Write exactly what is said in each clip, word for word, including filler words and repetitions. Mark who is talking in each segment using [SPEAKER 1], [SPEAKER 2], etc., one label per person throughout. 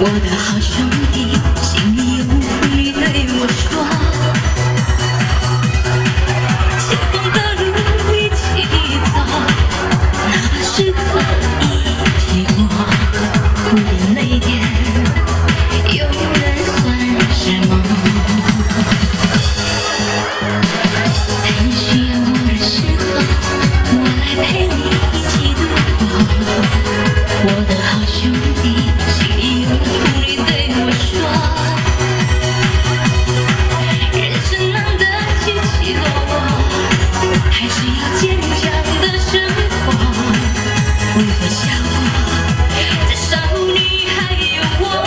[SPEAKER 1] 我的好兄弟，心里有你对我说，前方的路一起走，哪怕是和一起过，苦点累点，有人算是梦。在你需要我的时候，我来陪你一起度过。我的好兄弟。 还是要坚强的生活，不会笑我，至少你还有我。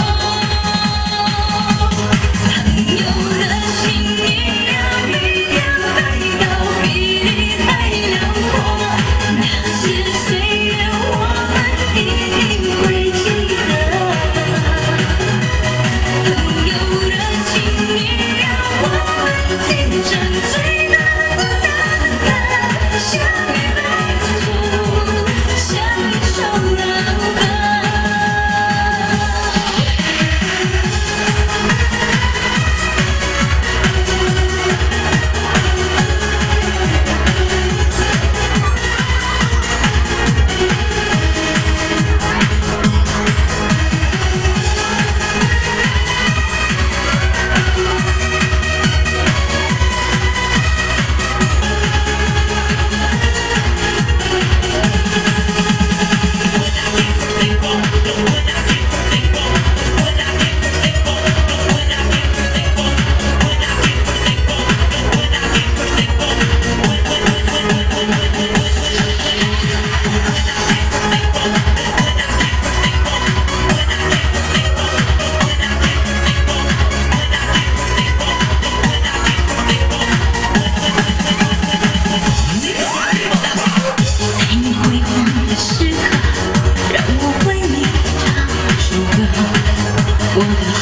[SPEAKER 1] 朋友的心一样一样来到比你还辽阔，那些岁月我们一定会记得。朋友的心一样，我们竞争最。 相遇来之处，像一首老歌。我的